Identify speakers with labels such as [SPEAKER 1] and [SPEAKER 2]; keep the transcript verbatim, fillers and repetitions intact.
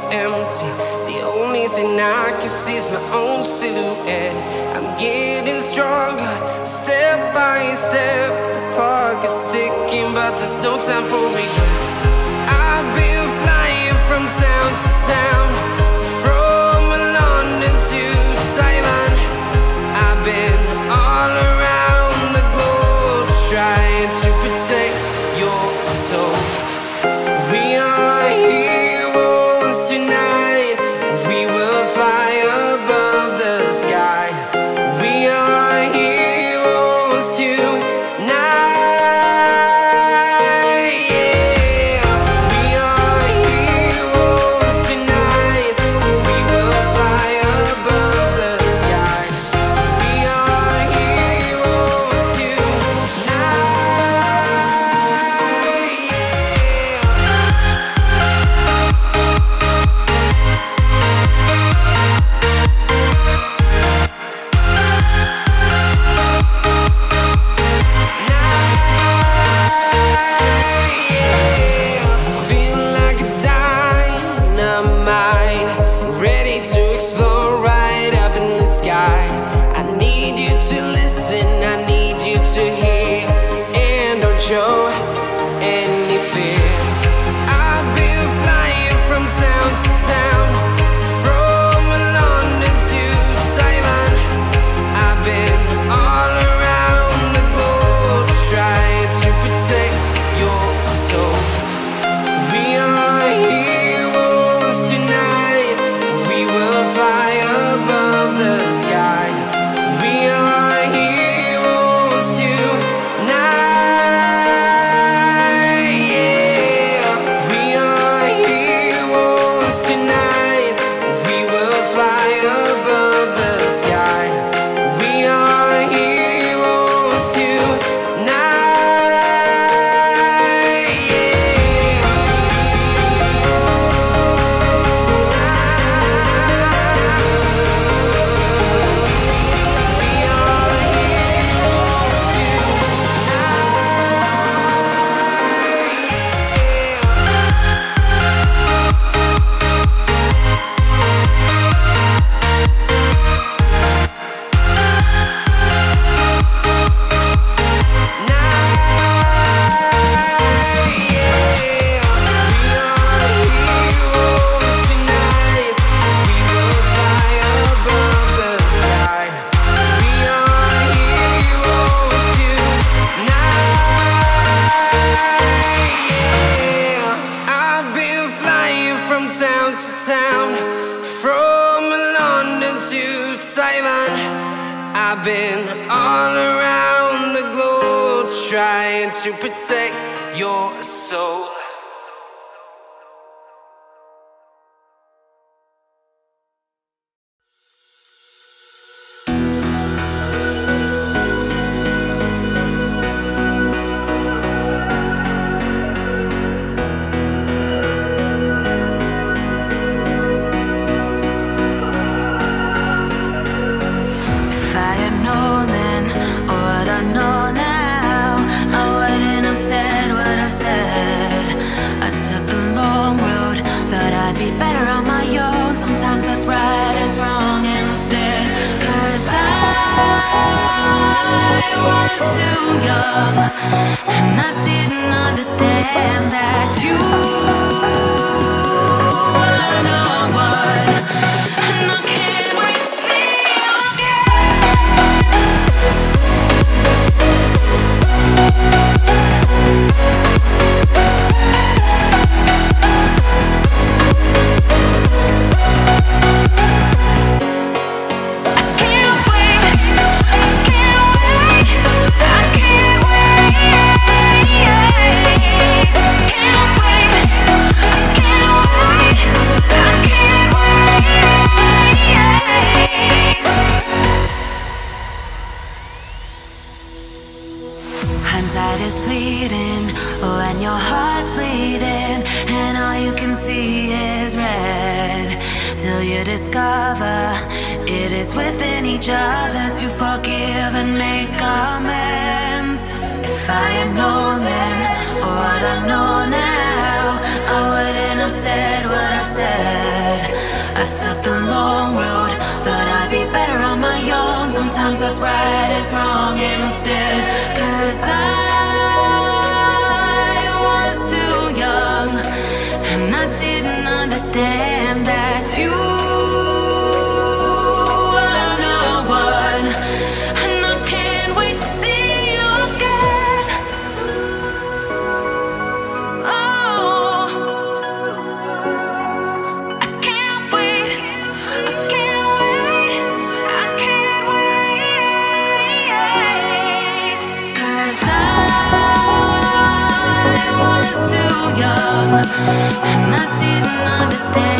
[SPEAKER 1] empty. The only thing I can see is my own silhouette. I'm getting stronger, step by step. The clock is ticking, but there's no time for regrets. I've been flying from town to town, from London to Taiwan. I've been all around the globe, trying to protect your soul. We are heroes tonight. We will fly above the sky. We are heroes tonight. Show any fear. I've been flying from town to town, from London to Taiwan. I've been all around the globe, trying to protect your soul. We are heroes tonight. We will fly above the sky. We are heroes tonight. Town to town, from London to Taiwan. I've been all around the globe, trying to protect your soul.
[SPEAKER 2] I was too young, and I didn't understand that you were the one, and I can't wait to see you Hindsight is fleeting when your heart's bleeding and all you can see is red, till you discover it is within each other to forgive and make amends. If I had known then what I know now, I wouldn't have said what I said. took the long road. Thought I'd be better on my own. Sometimes what's right is wrong instead. Cause I was too young, and I didn't understand that you were the one. And I can't wait to see you again. Oh, I can't wait, I can't wait, I can't wait. Cause I was too young, and I didn't understand.